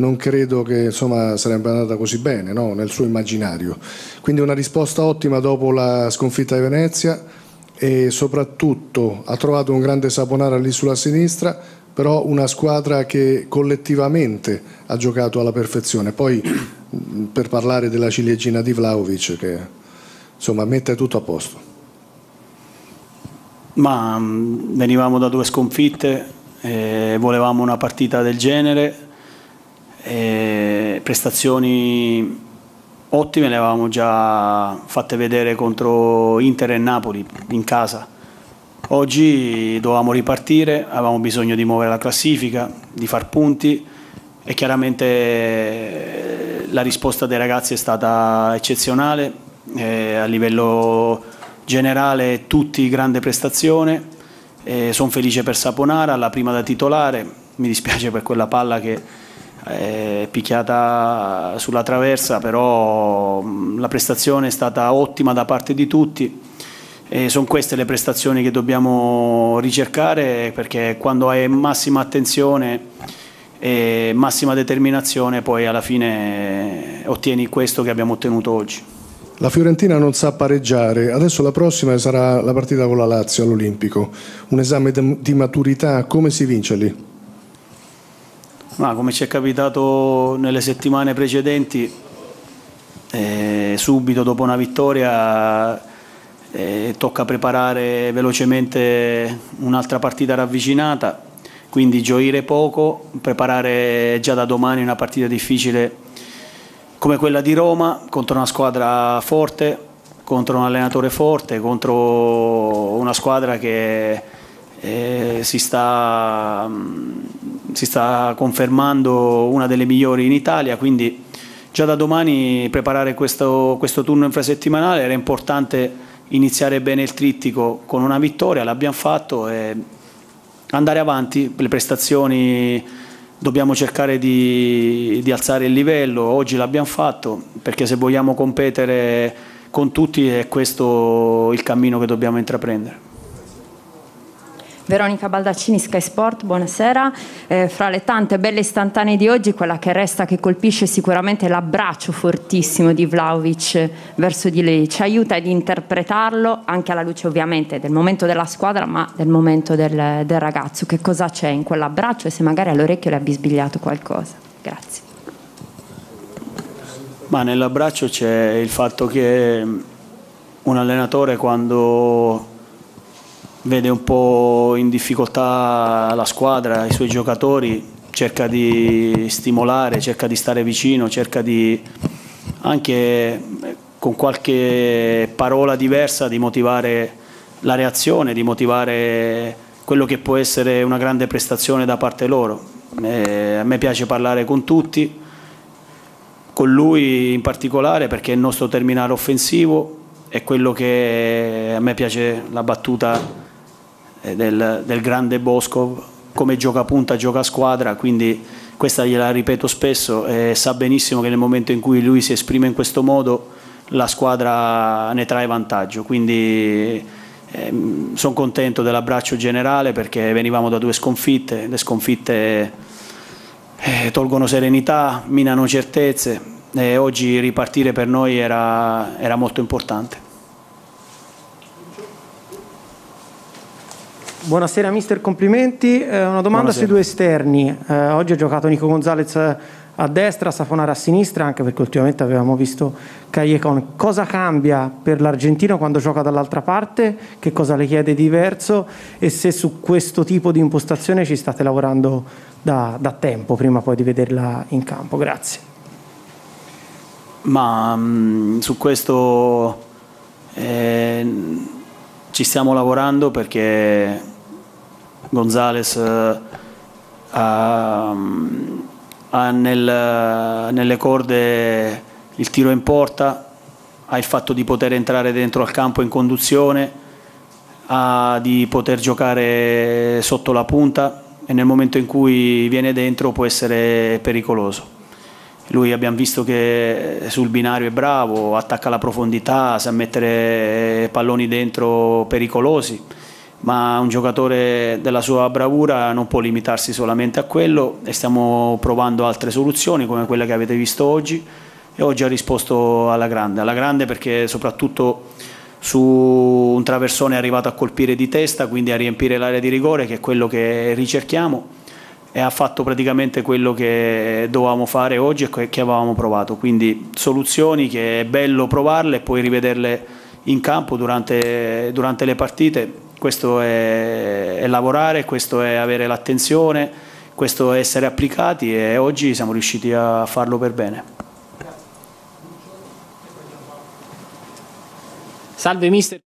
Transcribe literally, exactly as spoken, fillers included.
non credo che insomma sarebbe andata così bene, no? Nel suo immaginario. Quindi una risposta ottima dopo la sconfitta di Venezia, e soprattutto ha trovato un grande Saponara lì sulla sinistra, però una squadra che collettivamente ha giocato alla perfezione. Poi per parlare della ciliegina di Vlahovic, che insomma mette tutto a posto. Ma mh, venivamo da due sconfitte, eh, volevamo una partita del genere, eh, prestazioni ottime le avevamo già fatte vedere contro Inter e Napoli in casa. Oggi dovevamo ripartire, avevamo bisogno di muovere la classifica, di far punti, e chiaramente la risposta dei ragazzi è stata eccezionale, eh, a livello generale tutti grande prestazione, eh, sono felice per Saponara, la prima da titolare, mi dispiace per quella palla che è picchiata sulla traversa, però la prestazione è stata ottima da parte di tutti. E sono queste le prestazioni che dobbiamo ricercare, perché quando hai massima attenzione e massima determinazione poi alla fine ottieni questo che abbiamo ottenuto oggi. La Fiorentina non sa pareggiare, adesso la prossima sarà la partita con la Lazio all'Olimpico. Un esame di maturità, come si vince lì? Ma come ci è capitato nelle settimane precedenti, eh, subito dopo una vittoria eh, tocca preparare velocemente un'altra partita ravvicinata, quindi gioire poco, preparare già da domani una partita difficile come quella di Roma, contro una squadra forte, contro un allenatore forte, contro una squadra che eh, si sta, si sta confermando una delle migliori in Italia, quindi già da domani preparare questo, questo turno infrasettimanale. Era importante iniziare bene il trittico con una vittoria, l'abbiamo fatto, e andare avanti. Le prestazioni dobbiamo cercare di, di alzare il livello, oggi l'abbiamo fatto, perché se vogliamo competere con tutti è questo il cammino che dobbiamo intraprendere. Veronica Baldaccini, Sky Sport, buonasera. Eh, fra le tante belle istantanee di oggi, quella che resta, che colpisce sicuramente, è l'abbraccio fortissimo di Vlahovic verso di lei. Ci aiuta ad interpretarlo anche alla luce ovviamente del momento della squadra, ma del momento del, del ragazzo. Che cosa c'è in quell'abbraccio, e se magari all'orecchio le ha bisbigliato qualcosa? Grazie. Ma nell'abbraccio c'è il fatto che un allenatore, quando vede un po' in difficoltà la squadra, i suoi giocatori, cerca di stimolare, cerca di stare vicino, cerca di anche con qualche parola diversa di motivare la reazione, di motivare quello che può essere una grande prestazione da parte loro. Eh, a me piace parlare con tutti, con lui in particolare, perché è il nostro terminale offensivo, è quello che a me piace, la battuta Del, del grande Bosco, come gioca punta gioca a squadra, quindi questa gliela ripeto spesso, e sa benissimo che nel momento in cui lui si esprime in questo modo la squadra ne trae vantaggio, quindi eh, sono contento dell'abbraccio generale, perché venivamo da due sconfitte, le sconfitte eh, tolgono serenità, minano certezze, e oggi ripartire per noi era, era molto importante. Buonasera mister, complimenti. Eh, una domanda Buonasera. sui due esterni. Eh, oggi ha giocato Nico Gonzalez a destra, Saponara a sinistra, anche perché ultimamente avevamo visto Callejon. Cosa cambia per l'argentino quando gioca dall'altra parte? Che cosa le chiede diverso? E se su questo tipo di impostazione ci state lavorando da, da tempo, prima poi di vederla in campo? Grazie. Ma mh, su questo eh, ci stiamo lavorando, perché Gonzalez eh, ha, ha nel, nelle corde il tiro in porta, ha il fatto di poter entrare dentro al campo in conduzione, ha di poter giocare sotto la punta, e nel momento in cui viene dentro può essere pericoloso. Lui abbiamo visto che sul binario è bravo, attacca la profondità, sa mettere palloni dentro pericolosi, ma un giocatore della sua bravura non può limitarsi solamente a quello, e stiamo provando altre soluzioni come quelle che avete visto oggi, e oggi ha risposto alla grande, alla grande perché soprattutto su un traversone è arrivato a colpire di testa, quindi a riempire l'area di rigore, che è quello che ricerchiamo, e ha fatto praticamente quello che dovevamo fare oggi e che avevamo provato, quindi soluzioni che è bello provarle e poi rivederle in campo durante, durante le partite. Questo è, è lavorare, questo è avere l'attenzione, questo è essere applicati, e oggi siamo riusciti a farlo per bene. Salve mister.